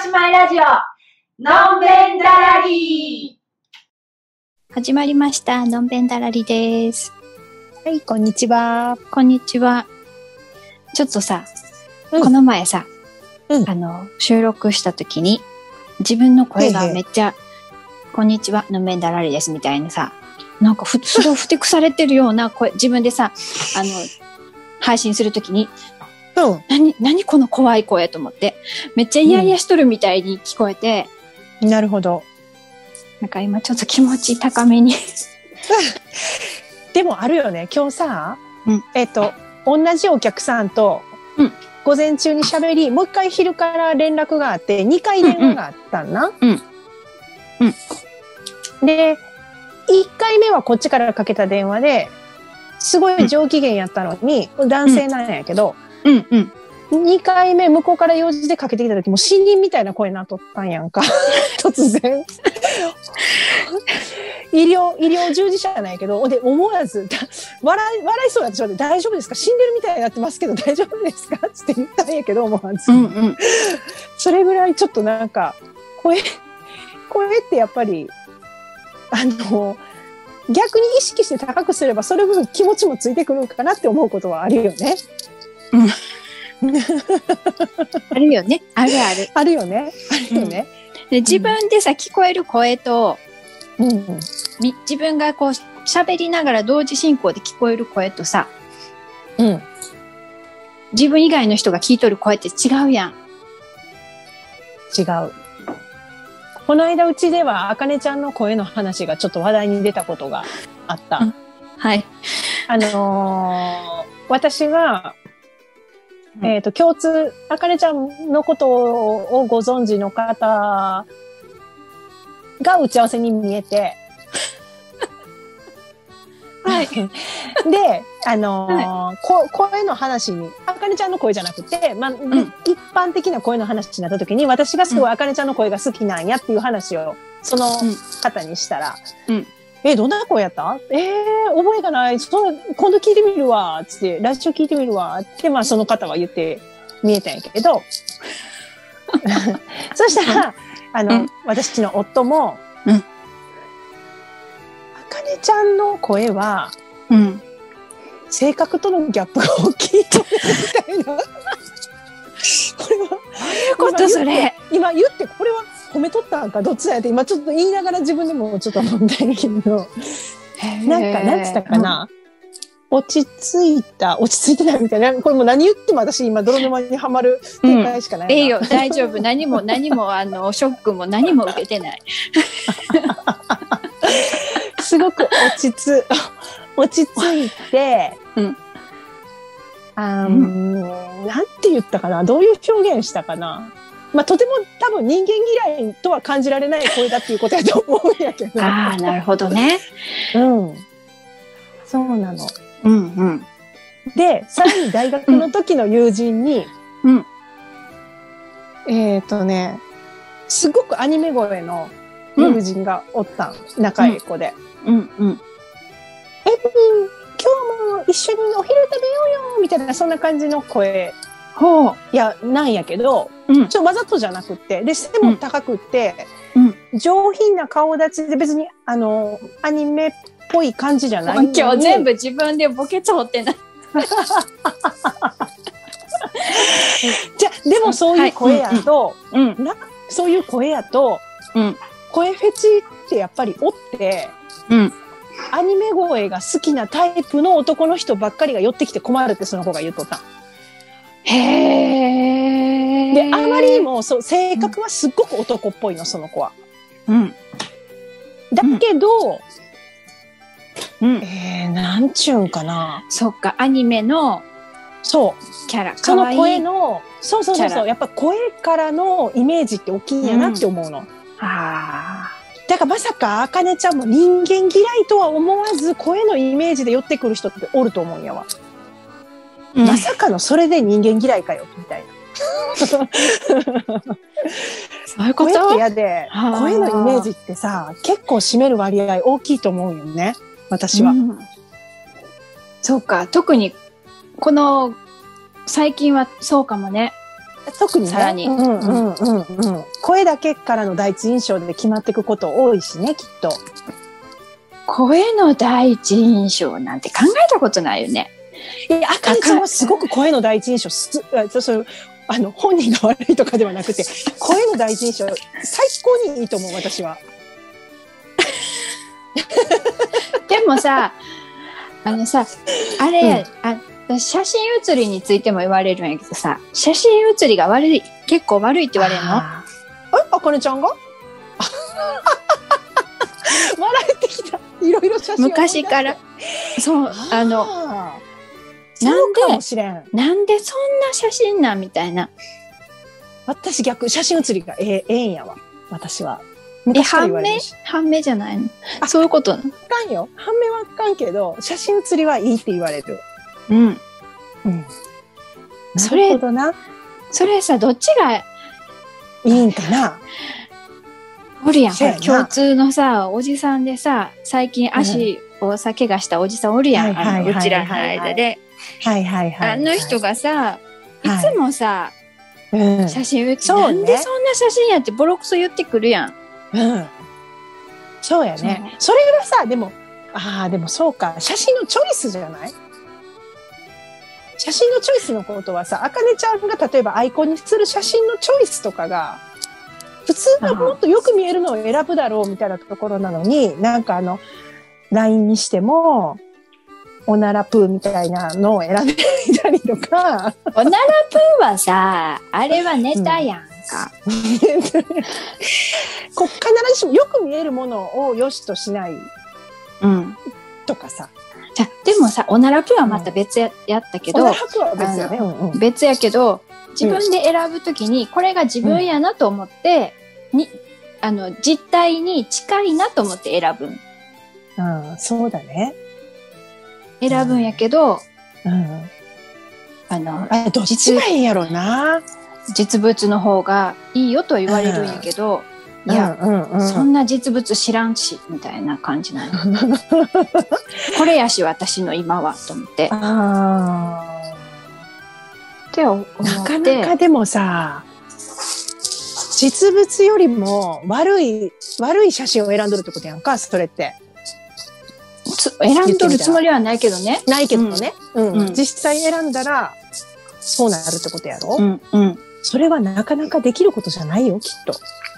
姉妹ラジオ、のんべんだらり始まりました。のんべんだらりです。 はい、こんにちは。 こんにちは。ちょっとさ、 この前さ、収録した時に、自分の声がめっちゃ、こんにちは、のんべんだらりですみたいなさ、なんかすごいふてくされてるような声、自分でさ、配信するときに、何この怖い声と思って、めっちゃイヤイヤしとるみたいに聞こえて、 なるほど。 なんか今ちょっと気持ち高めに。 でもあるよね、今日さ、同じお客さんと、午前中に喋り、もう一回昼から連絡があって、2回電話があったんな。で、1回目はこっちからかけた電話で、すごい上機嫌やったのに、男性なんやけど、2回目向こうから用事でかけてきた時も死人みたいな声になっとったんやんか。突然。医療従事者じゃないけど、で、思わず、笑いそうやって大丈夫ですか、死んでるみたいになってますけど大丈夫ですかって言ったんやけど、思わず。それぐらいちょっとなんか、声ってやっぱり、逆に意識して高くすれば、それ分気持ちもついてくるかなって思うことはあるよね。 あるよね。あるある。 あるよね。あるよね。 で、自分でさ、聞こえる声と、自分がこう喋りながら同時進行で聞こえる声とさ、自分以外の人が聞いとる声って違うやん。 違う。この間うちでは、あかねちゃんの声の話がちょっと話題に出たことがあった。 はい。 私が、共通、あかねちゃんのことをご存知の方が打ち合わせに見えて、 はい。 で、声の話に、あかねちゃんの声じゃなくて、一般的な声の話になった時に、私がすごいあかねちゃんの声が好きなんやっていう話を、その方にしたら、どんな声やった？覚えがない。今度聞いてみるわ。つって、ラジオ聞いてみるわ。って、その方は言って見えたんやけど、そしたら、私の夫も、あかねちゃんの声は、性格とのギャップが大きいとみたいな。これは、 どういうことそれ。 今言って、これは褒めとったんかどっちだよって、今ちょっと言いながら自分でもちょっと問題だけど、なんつったかな。落ち着いてないみたいな。これもう何言っても私今泥沼にはまる展開しかない。 いいよ、大丈夫。何もショックも何も受けてない。 すごく落ち着いて、なんて言ったかな、どういう表現したかな。とても多分人間嫌いとは感じられない声だっていうことやと思うんやけど。 ああ、なるほどね。 そうなの。で、さらに大学の時の友人に、すごくアニメ声の友人がおったん、仲いい子で。今日も一緒にお昼食べようよみたいな、そんな感じの声なんやけど、ちょっとわざとじゃなくって、で、背も高くって、上品な顔立ちで別に、アニメっぽい感じじゃない。 今日全部自分でボケつ掘ってない。 でもそういう声やと、そういう声やと、声フェチってやっぱりおって、アニメ声が好きなタイプの男の人ばっかりが寄ってきて困るってその子が言っとった。で、あまりにも性格はすっごく男っぽいの、その子は。だけど、なんちゅうんかな。 そっか、アニメの、キャラ、 その声の、やっぱ声からのイメージって大きいんやなって思うの。だからまさか、あかねちゃんも人間嫌いとは思わず、声のイメージで寄ってくる人っておると思うんやわ。まさかのそれで人間嫌いかよ、みたいな。 そういうこと？ 声って嫌で、声のイメージってさ、結構占める割合大きいと思うよね、私は。 そうか、特に、最近はそうかもね。 特にね。 さらに声だけからの第一印象で決まっていくこと多いしね、きっと。 声の第一印象なんて考えたことないよね。 あかねちゃんはすごく声の第一印象本人が悪いとかではなくて、声の第一印象、最高にいいと思う、私は。 でもさ、あれ、写真写りについても言われるんやけどさ、写真写りが結構悪いって言われるの？ あかねちゃんが笑えてきた。いろいろ写真を昔から。そう、 なんかもしれん。 なんでそんな写真なんみたいな。 私逆、写真写りがええんやわ。私は。昔から言われるし。 判明じゃないの？そういうことなの？ あかんよ。判明はあかんけど、写真写りはいいって言われる。 うん。 うん。 それなるほどな。 それさ、どっちがいいんかな。 おるやん。 そうやな共通のさ、おじさんでさ、最近足をさ、怪我したおじさんおるやん。うちらの間で。 はいはいはい。 あの人がさ、いつもさ、写真写そうねなんでそんな写真やってボロクソ言ってくるやん。 そうやね。それがさ、でもそうか。写真のチョイスじゃない？写真のチョイスのことはさ、あかねちゃんが例えばアイコンにする写真のチョイスとかが、普通はもっとよく見えるのを選ぶだろうみたいなところなのに、なんかLINE にしても、おならプーみたいなのを選べたりとか。 おならプーはさ、あれはネタやんか。 必ずしもよく見えるものを良しとしないとかさ。 じゃでもさ、おならプーはまた別やったけど、 おならプーは別やね。 別やけど、自分で選ぶときに、これが自分やなと思って、実態に近いなと思って選ぶん。 そうだね。 選ぶんやけど、 どっちがいいんやろうな。 実物の方がいいよとは言われるんやけど、いや、そんな実物知らんし、みたいな感じなの。これやし、私の今は、と思って。って思って。 なかなかでもさ、実物よりも悪い写真を選んどるってことやんか、それって。 選んどるつもりはないけどね。 ないけどね。実際選んだら、そうなるってことやろ？それはなかなかできることじゃないよ、きっと。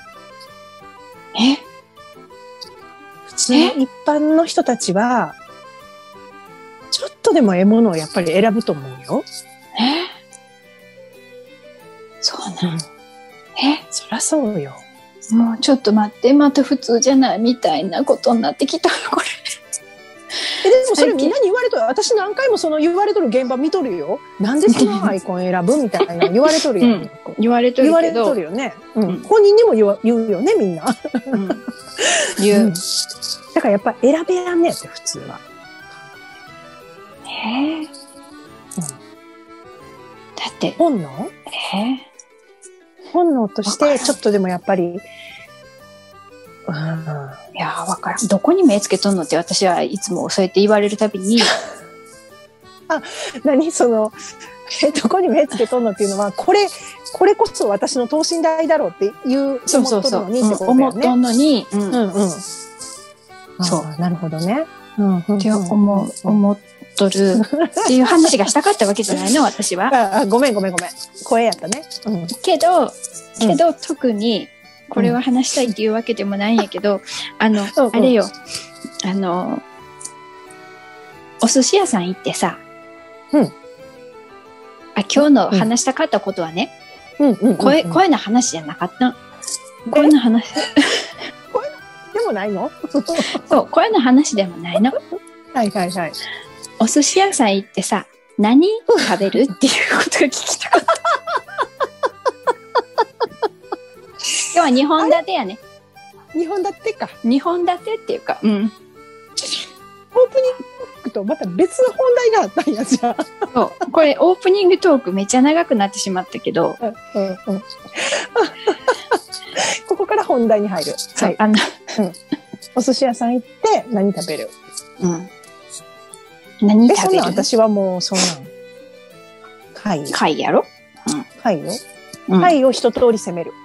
普通一般の人たちは、ちょっとでもものをやっぱり選ぶと思うよ。 そうなん？ そりゃそうよ。 もうちょっと待って、また普通じゃないみたいなことになってきた、これ。 でもそれみんなに言われとる。私何回もその言われとる現場見とるよ。なんでそのアイコン選ぶみたいな言われとるよ、 言われとるけど。 言われとるよね。本人にも言うよね、みんな。言う。だからやっぱ選べやんねって、普通は。 だって。 本能？本能として、ちょっとでもやっぱり、 いやー、わからん。どこに目つけとんのって私はいつもそうやって言われるたびに。 どこに目つけとんのっていうのは、これこそ私の等身大だろうっていう思っとるのにってことだよね。 思っとんのに。 そう。なるほどね。 って思っとるっていう話がしたかったわけじゃないの、私は。 ごめん。声やったね。 けど、特に、これを話したいっていうわけでもないんやけど、あれよ、お寿司屋さん行ってさ、今日の話したかったことはね、声の話じゃなかった。声の話。 でもないの？ そう、声の話でもないの。 はい。 お寿司屋さん行ってさ、何食べるっていうことが聞きたかった。今日は2本立てやね。 2本立てか。 2本立てっていうか、オープニングとまた別の本題があったんや、じゃあ。 そう。これオープニングトークめっちゃ長くなってしまったけど。 ここから本題に入る。 そう。 お寿司屋さん行って何食べる？ 何食べる？ 私はもうそんなん。 貝やろ？ 貝よ。 貝を一通り攻める。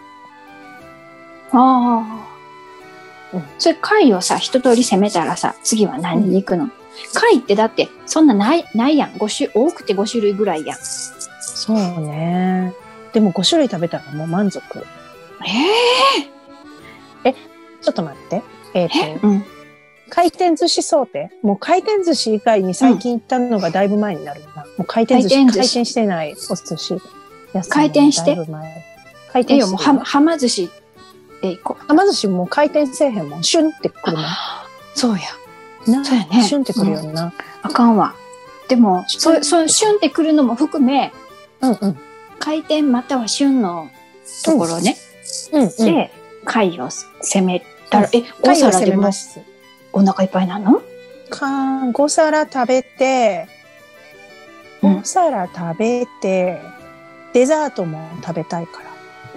ああ。 うんそれ貝をさ、一通り攻めたらさ、次は何に行くの？貝ってだって、そんなないやん。多くて5種類ぐらいやん。 そうね。でも5種類食べたらもう満足。ちょっと待って。 うん。 回転寿司想定。もう回転寿司以外に最近行ったのがだいぶ前になるな。もう回転寿司、回転してないお寿司。 回転して。 だいぶ前。回転して。 もうはま寿司で行こう。 はま寿司もう回転せえへんもん。シュンってくるもん。 そうや。 なそうやね。 シュンってくるよな。 あかんわ。でも、シュンってくるのも含め、 うんうん。 回転または旬のところね。で、貝を攻めたら、5皿でもお腹いっぱいなの ？5皿食べて、5皿食べて、デザートも食べたいから。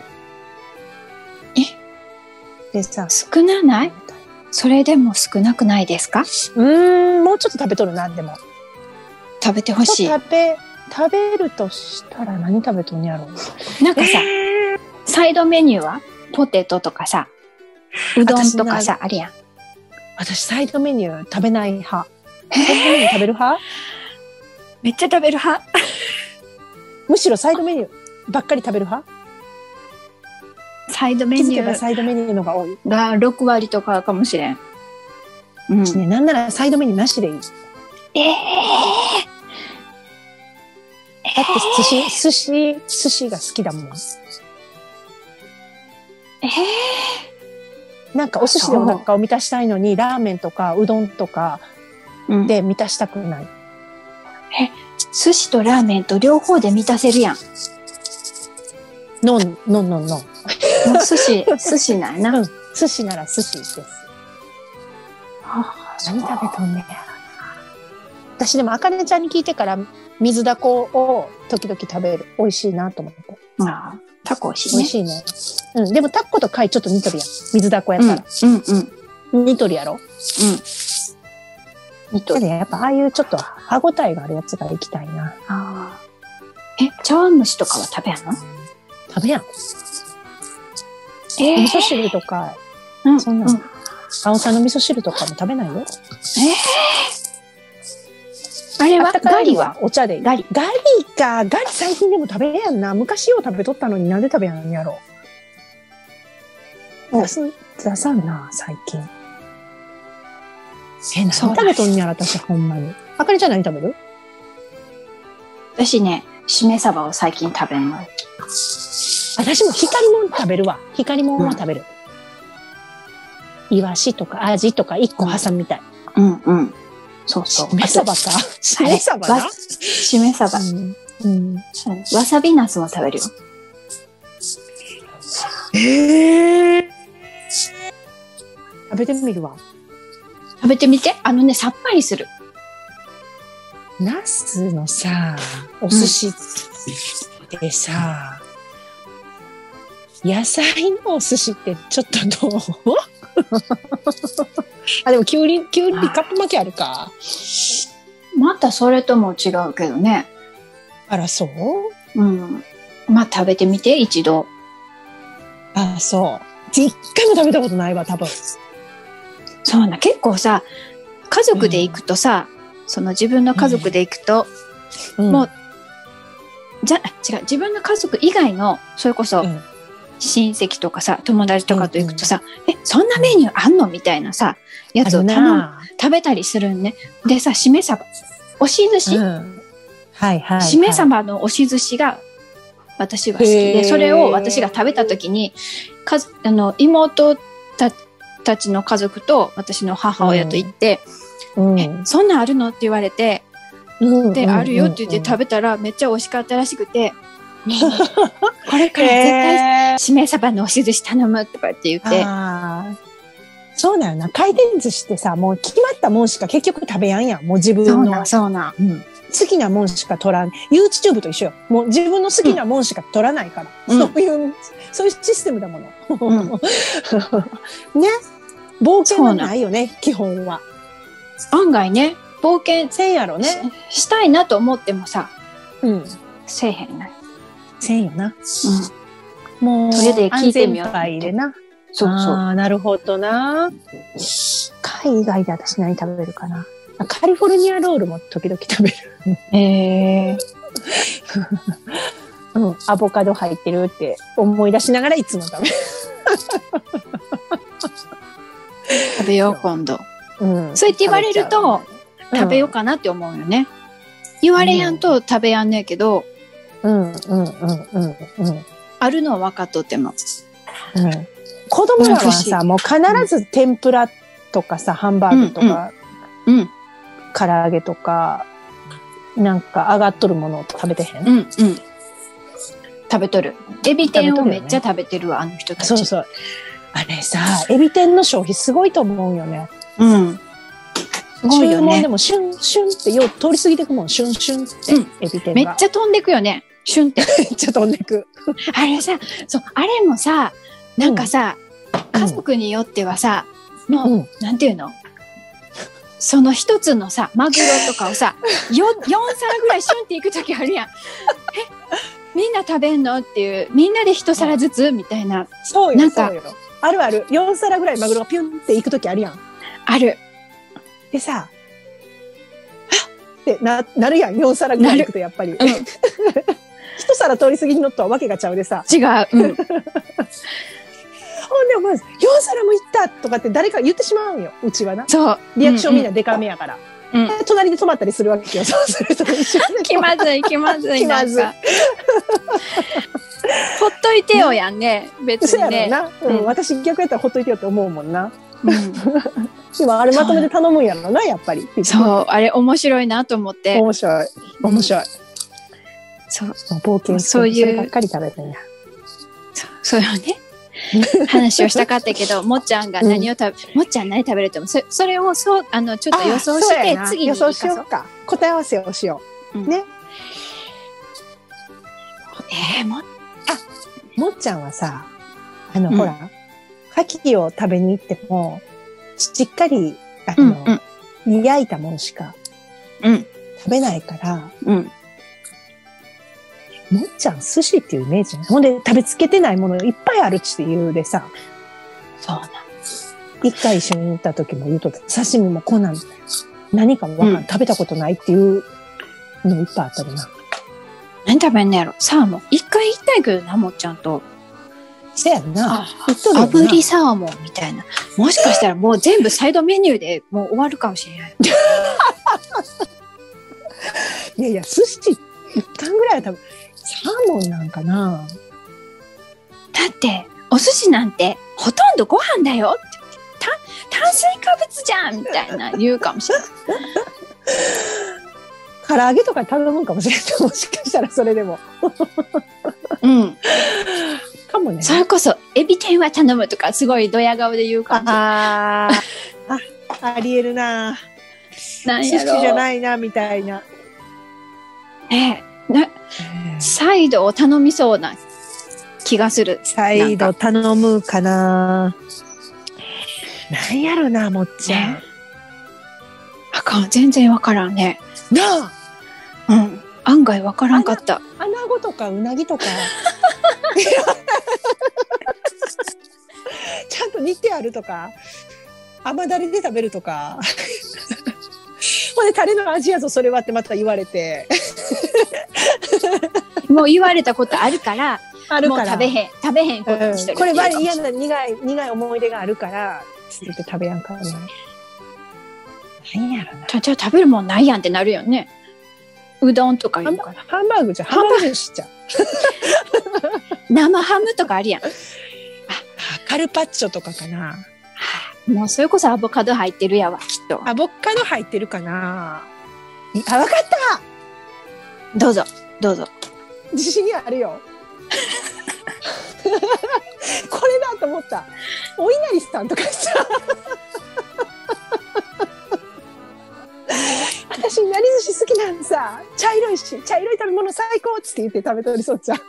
でさ、 少ない？それでも少なくないですか？ もうちょっと食べとるな、でも。 食べてほしい。 食べるとしたら何食べとんやろう。 なんかさ、サイドメニューはポテトとかさ、うどんとかさ、あるやん。 私、サイドメニュー食べない派。サイドメニュー食べる派？ めっちゃ食べる派。 むしろサイドメニューばっかり食べる派？ サイドメニュー。 気づけばサイドメニューのが多い。 が6割とかかもしれん。うん。 ね、なんならサイドメニューなしでいい。だって寿司が好きだもん。なんかお寿司でお腹を満たしたいのに、ラーメンとかうどんとかで満たしたくない。 寿司とラーメンと両方で満たせるやん。 ノン。もう寿司なんやな。 寿司なら寿司です。何食べとんねや。私でも、あかねちゃんに聞いてから、水だこを時々食べる。美味しいなと思って。 タコ美味しいね。 美味しいね。でもタコと貝ちょっと似とるやん。水だこやったら。似とるやろ？似とる。やっぱああいうちょっと歯ごたえがあるやつが行きたいな。 茶碗蒸しとかは食べやんの？ 食べやん。味噌汁とか、そんなの。青さの味噌汁とかも食べないよ。 あれはガリはお茶で。ガリ最近でも食べやんな。昔を食べとったのになんで食べやんやろ。出さんな、最近。何食べとんやら、私ほんまに。あかりちゃん何食べる？ 私ね、しめ鯖を最近食べるの。 私も光もん食べるわ。光もんは食べる。イワシとかアジとか1個挟みたい。そうそう。しめ鯖か。しめ鯖な。 しめ鯖。わさびナスも食べるよ。 食べてみるわ。 食べてみて。さっぱりする。 ナスのさ、お寿司ってさ、野菜のお寿司ってちょっとどう？でもきゅうりカップ巻きあるか。 またそれとも違うけどね。 あら、そう？ 食べてみて、一度。 そう。一回も食べたことないわ、多分。 そうな、結構さ、家族で行くとさ、その自分の家族で行くと、もう、違う、自分の家族以外の、それこそ、親戚とかさ、友達とかと行くとさ、そんなメニューあんのみたいなさ、やつを食べたりするんね。でさ、しめ鯖、押し寿司、しめ鯖の押し寿司が私は好きで、それを私が食べた時に、妹たちの家族と私の母親と行って、そんなんあるのって言われて、で、あるよって言って食べたらめっちゃ美味しかったらしくて、これから絶対しめ鯖の押し寿司頼むとかって言って。 そうだよな。回転寿司ってさ、もう決まったもんしか結局食べやんやん。もう自分の。 そうな。 好きなもんしか取らん。YouTube と一緒よ。もう自分の好きなもんしか取らないから。そういうシステムだもの。ね。冒険はないよね、基本は。 案外ね、冒険せんやろね。 したいなと思ってもさ、せえへんね。 せんよな。 もう、 それで聞いてみよう安全牌でな。 そうそう。 ああ、なるほどな。海外で私何食べるかな。カリフォルニアロールも時々食べる。うん、アボカド入ってるって思い出しながらいつも食べる。 食べよう、今度。 うん、 そうやって言われると、食べようかなって思うよね。言われやんと食べやんねんけど、あるのは分かっとっても。 子供らはさ、もう必ず天ぷらとかさ、ハンバーグとか、唐揚げとか、なんか上がっとるものを食べてへん？ 食べとる。エビ天をめっちゃ食べてるわ、あの人たち。 そうそう。あれさ、エビ天の消費すごいと思うよね。すごいよね。注文でもシュンシュンってよう通り過ぎてくもん。シュンシュンって、エビ天が。 めっちゃ飛んでくよね。シュンって。 めっちゃ飛んでく。 あれさ、そう、あれもさ、なんかさ、家族によってはさ、もう、なんていうの？その一つのさ、マグロとかをさ、4皿ぐらいシュンっていくときあるやん。みんな食べんのっていう、みんなで一皿ずつみたいな。 そうよ、 なんかそうよ。あるある。4皿ぐらいマグロがピュンっていくときあるやん。 ある。 でさ、はっってなるやん。4皿ぐらいいくとやっぱり。一皿通り過ぎるのとはわけがちゃうでさ。 違う。ほんで、 まず、4皿もいったとかって誰か言ってしまうんよ。うちはな。 そう。 リアクションみんなデカめやから。隣で止まったりするわけよ。そうすると一緒に。 気まずい、気まずい。 気まずい。 ほっといてよやんね。別にね。 私逆やったらほっといてよって思うもんな。でもあれまとめて頼むんやろな、やっぱり。 そう、あれ面白いなと思って。 面白い。面白い。 そう。 冒険そういう。 そればっかり食べてんや。 そうよね。話をしたかったけど、もっちゃんが何をもっちゃん何食べるっても、それをちょっと予想して次に予想しようか。答え合わせをしよう。ね。もっちゃんはさ、ほら、牡蠣を食べに行っても、しっかり、焼いたものしか食べないから、もっちゃん寿司っていうイメージね。ほんで食べつけてないものいっぱいあるっていうでさ。 そうなん。 一回一緒に行った時も言うとった。刺身もこんなん何かもわかん、食べたことないっていうのいっぱいあったりな。 何食べんねやろ？サーモン。一回行きたいけどな、もっちゃんと。 せやんな。 炙りサーモンみたいな。もしかしたらもう全部サイドメニューでもう終わるかもしれない。 いやいや、寿司一貫ぐらいは多分、サーモンなんかな。 だって、お寿司なんてほとんどご飯だよって。炭水化物じゃんみたいな言うかもしれない。 唐揚げとか頼むかもしれない。もしかしたらそれでも。かもね。 それこそ、エビ天は頼むとか、すごいドヤ顔で言うかもしれない。 ありえるな。 なんやろ。 寿司じゃないな、みたいな。 サイドを頼みそうな気がする。 サイド頼むかな。なんやろな、もっちゃん。 あかん、全然わからんね。 なあ。案外わからんかった。 アナゴとかウナギとか。ちゃんと煮てあるとか。甘だれで食べるとか。ほんでタレの味やぞそれはってまた言われて。 もう言われたことあるから。もう食べへんことにしてる。 これは嫌な苦い思い出があるから、つって食べやんからな。何やろな。 じゃあ食べるもんないやんってなるよね。うどんとか言うから。 ハンバーグじゃん。ハンバーグしちゃう。 生ハムとかあるやん。 カルパッチョとかかな。 もうそれこそアボカド入ってるやわ、きっと。 アボカド入ってるかな。あ、わかった。 どうぞ、どうぞ。 自信あるよ。これだと思った。お稲荷さんとかさ。私、いなり寿司好きなんさ。茶色いし、茶色い食べ物最高っつって言って食べとりそうじゃん。茶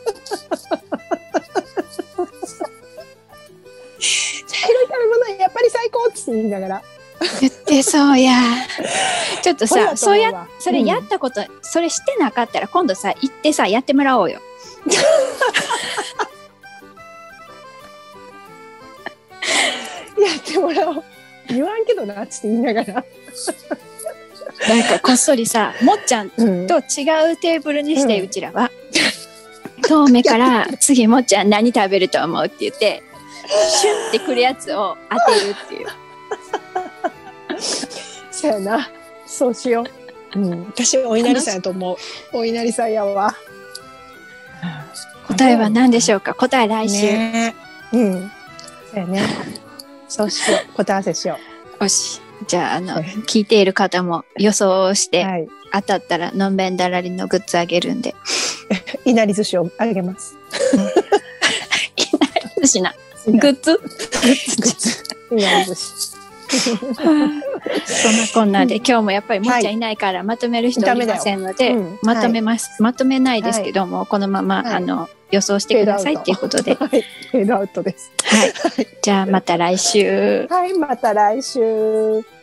色い食べ物やっぱり最高っつって言いながら。 言ってそうや。ちょっとさ、それやったこと、それしてなかったら今度さ、行ってさ、やってもらおうよ。 もらおう。言わんけどなって言いながら。 なんかこっそりさ、もっちゃんとうん。 違うテーブルにして、 うんうちらは。遠目から次もっちゃん何食べると思うって言って、シュッてくるやつを当てるっていう。 そうやな。そうしよう。うん。私、お稲荷さんやと思う。お稲荷さんやわ。 答えは何でしょうか？答え来週。 ねえ。うん。そうやね。そうしよう。答え合わせしよよし。じゃあ、 はい聞いている方も予想しう。 て、 はい。 当たったらのんべんだらりのグッズあげるんで。 稲荷寿司をあげます。 寿司な。グッズ稲荷寿司。 そんなこんなで、今日もやっぱりもっちゃんいないからまとめる人おりませんので、 ダメだようんまとめます。まとめないですけども、このまま、 はい予想してくださいっていうことで。 はい。フェードアウトです。 はい。じゃあまた来週。 はい。また来週。